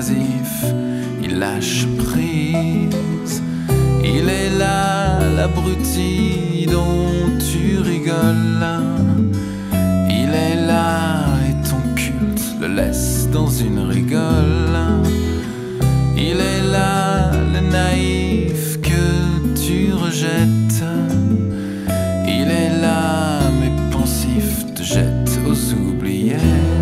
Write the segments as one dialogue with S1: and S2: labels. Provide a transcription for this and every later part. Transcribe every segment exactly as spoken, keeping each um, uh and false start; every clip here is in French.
S1: oisif, il lâche prise. Il est là, l'abruti dont tu rigoles. Il est là et ton culte le laisse dans une rigole. Il est là, le naïf que tu rejettes. Il est là, mais pensif te jette aux oubliettes.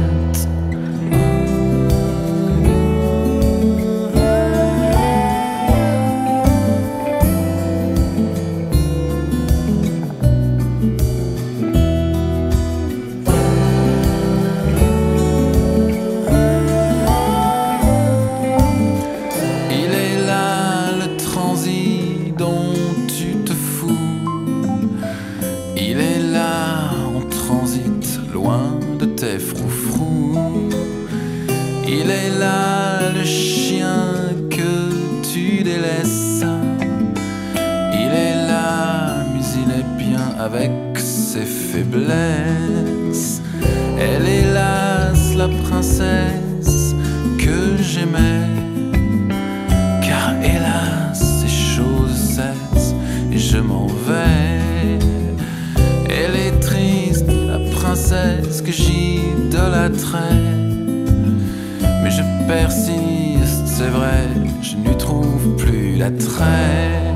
S1: Il est là, on transite loin de tes froufrous. Il est là, le chien que tu délaisses. Il est là, mais il est bien avec ses faiblesses. Elle est hélas la princesse que j'aimais. Car hélas, ces choses cessent et je m'en vais. Elle est triste, la princesse que j'idolâtrais. Mais je persiste, c'est vrai, je n'y trouve plus l'attrait.